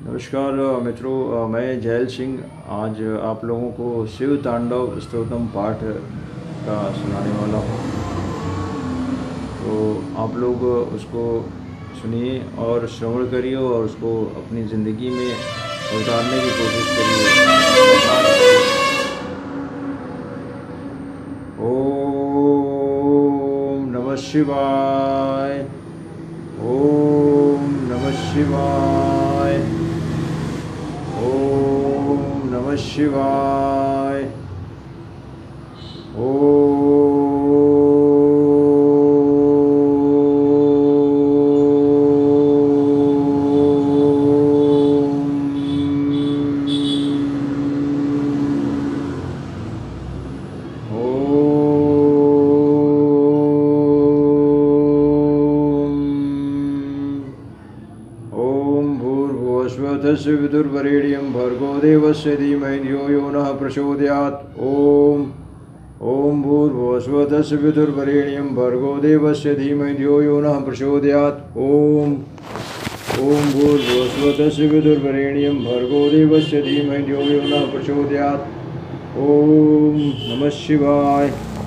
नमस्कार मित्रों, मैं जैल सिंह आज आप लोगों को शिव तांडव स्तोत्रम पाठ का सुनाने वाला हूँ। तो आप लोग उसको सुनिए और श्रवण करिए और उसको अपनी ज़िंदगी में उतारने की कोशिश करिए। ओम नमः शिवाय। ओम नमः शिवाय। ओम नमः शिवाय। स्वतस्य विदुर्वरेण्यं भर्गो देवस्य धीमहि धियो यो नः प्रचोदयात्। ओम भूर्भुवस्वतस्य विदुर्वरेण्यं भर्गो देवस्य धीमहि धियो यो नः प्रचोदयात्। ओम भूर्भुवस्वतस्य विदुर्वरेण्यं भर्गो देवस्य धीमहि धियो यो नः प्रचोदयात्। ओम नमः शिवाय।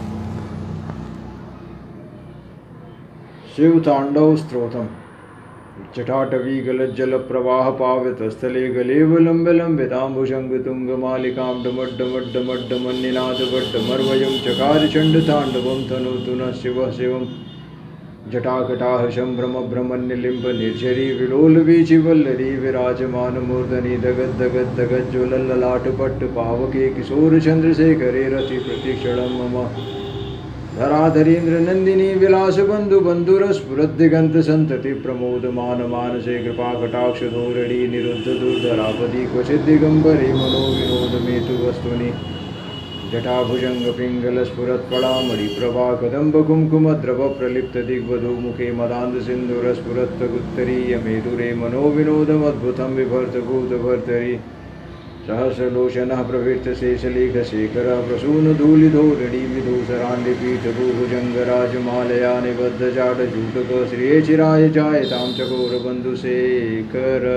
शिव तांडव स्तोत्रम। जटाटवी गलज्जल प्रवाह पावितस्थले गलेवलम्बिताम्बुजङ्गतुङ्गमालिकां डमड्डमड्डमड्डमन्निनादवड्डमर्वयं चकार चण्डताण्डवं तनोतु नः शिवः शिवम्। जटाकटाह सम्भ्रमभ्रमन्निलिम्ब निर्झरी विलोलवीचिवल्लरी विराजमानमूर्धनि दगद्दगद्दगज्ज्वलल्ललाटपट्ट पावके किशोर चन्द्रशेखरे रति प्रतिक्षणं मम। धराधरीन्द्र नंदिनी विलास बंधु बंधुर स्फुरद्दिगंत संतति प्रमोदमान मानसे कृपा कटाक्ष धोरणी निरुद्ध दुर्धरापति क्वचित् दिगंबरे मनो विनोद मेतु वस्तुनि। जटाभुजंग पिंगल स्फुरत् पड़ामणि प्रभा कदंब कुमकुम द्रव प्रलिप्त दिग्वधू मुखे मदांध सिंधुर स्फुरत् उत्तरीय मेदुरे मनो विनोदमद्भुतं बिभर्त भूत भर्तरि। सहस्रलोचनः प्रवृत्त शेषलेख शेखर प्रसून धूलिधोरणि विधूसराण्डिपीठ भूभुजंगराजमालया निबद्ध जाटजूटक श्रिये चिराय जायतां चकोरबन्धुशेखर।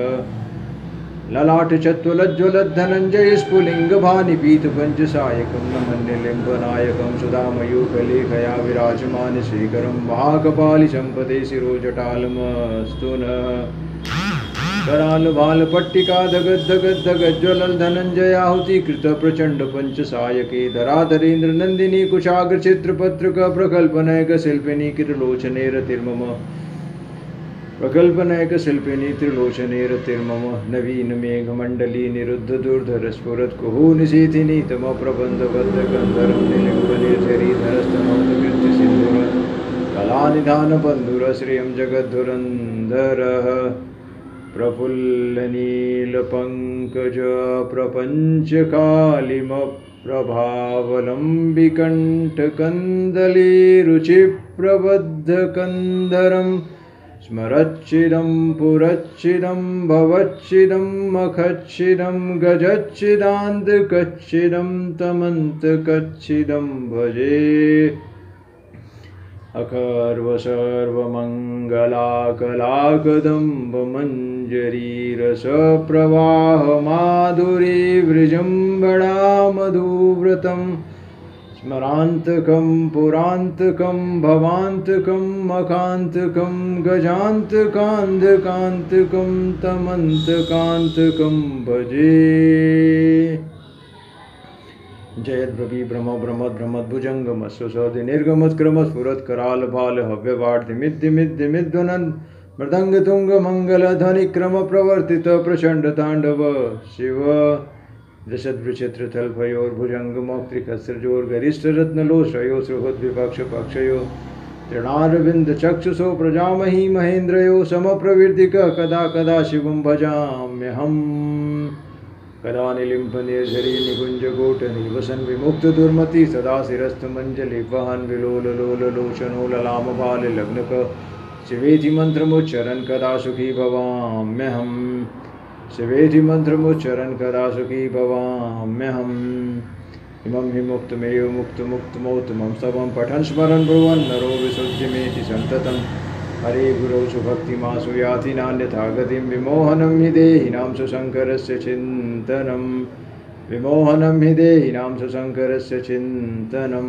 ललाट चत्वलज्ज्वलद्धनञ्जय स्फुलिङ्गभानिपीत पञ्चसायकं नमन्यलिम्बनायकं सुधामयूखलेखया विराजमान शेखरं महाकपालि सम्पदे शिरोजटालमस्तु नः। कराल भाल पट्टिका दगद्दगद्दगज्ज्वलल धनंजयाहुति कृत प्रचंड पंचसायके। धराधरेन्द्र नंदिनी कुशाग्र चित्रपत्रक प्रकल्पनयक शिल्पिनी किरलोचने रतिर्मम। प्रकल्पनयक शिल्पिनी त्रिलोचने रतिर्मम। नवीन मेघमंडली निरुद्ध दुर्धर स्फुरत् कुहू निशीथिनी तम प्रबंधबद्ध गंधर्व निलिम्ब निर्झरी धरस्तनोत कृत्य सिंधुर कलानिधान बंधुर श्रियं जगद्धुरंधरः। प्रफुल्लनीलपङ्कज प्रपञ्चकालिमप्रभावलम्बिकण्ठकन्दलीरुचिप्रबद्धकन्धरं स्मरच्चिदं पुरच्चिदं भवच्चिदं मखच्चिदं गजच्चिदान्तकच्चिदं तमन्तकच्चिदं भजे। अकर्व सर्वमङ्गलाकलाकदम्बमञ्जरीरसप्रवाह माधुरी वृजम्बणा मधुव्रतं स्मरान्तकं पुरान्तकं भवान्तकं मखान्तकं गजान्तकान्धकान्तकं तमन्तकान्तकं भजे। जयद्रवि ब्रह्म ब्रह्मद भ्रमद्भुजंगमस्वसदि निर्गमत्क्रमत् स्फुरत् कराल भाल हव्यवार्धिमिद्धिमिद्धिमिद्ध्वनन् मृदंग तुंग मंगल ध्वनिक्रम प्रवर्तित प्रचंड तांडव शिव। दृशद्विचित्र तल्भयोर्भुजंगमौक्त्रिकस्रजोर गरिष्ठ रत्नलोचयो सुहृद विपक्ष पक्षयो तृणारविंद चक्षुषो प्रजामहि महेन्द्रयो समप्रवृत्तिक कदा कदा शिवं भजाम्यहम्। कदा निलिम्ब निर्झरी निकुंज गोटनी वसन विमुक्त दुर्मति सदा शिरस्थमंजलि वहन विलोल लोल लोचनो ललाम भाल लग्नक शिवेति मंत्रमुच्चरन् कदा सुखी भवाम्यहम्। शिवेति मंत्रमुच्चरन् कदा सुखी भवाम्यहम्। इमं हि मुक्तमेव मुक्तमुक्तमोत्तमं स्तवं पठन् स्मरन् ब्रुवन् नरो विशुद्धिमेति सन्ततम्। हरे गुरौ सुभक्तिमासु याति नान्यथा गतिं विमोहनं हि देहिनां सुशङ्करस्य चिन्तनं विमोहनं हि देहिनां सुशङ्करस्य चिन्तनं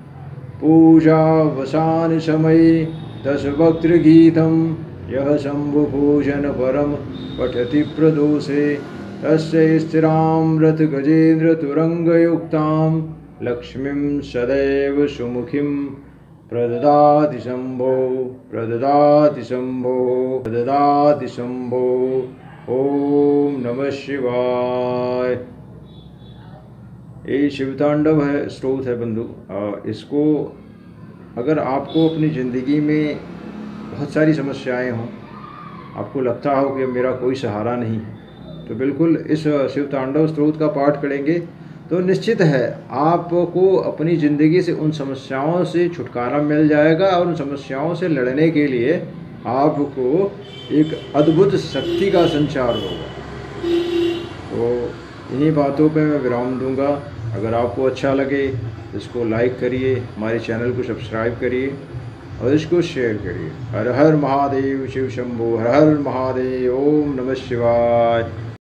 पूजावसान समये दशवक्त्रगीतं यः शम्भुपूजनपरं पठति प्रदोषे तस्य स्थिरां रथगजेन्द्रतुरङ्गयुक्तां लक्ष्मीं सदैव सुमुखीं प्रददाति शम्भो प्रददाति शम्भो प्रददाति शम्भो। ओम नमः शिवाय। ये शिवतांडव है, स्रोत है बंधु। इसको अगर आपको अपनी ज़िंदगी में बहुत सारी समस्याएं हों, आपको लगता हो कि मेरा कोई सहारा नहीं, तो बिल्कुल इस शिवतांडव स्रोत का पाठ करेंगे तो निश्चित है आपको अपनी ज़िंदगी से उन समस्याओं से छुटकारा मिल जाएगा और उन समस्याओं से लड़ने के लिए आपको एक अद्भुत शक्ति का संचार होगा। तो इन्हीं बातों पे मैं विराम दूंगा। अगर आपको अच्छा लगे इसको लाइक करिए, हमारे चैनल को सब्सक्राइब करिए और इसको शेयर करिए। हर हर महादेव, शिव शंभो, हर हर महादेव। ओम नमः शिवाय।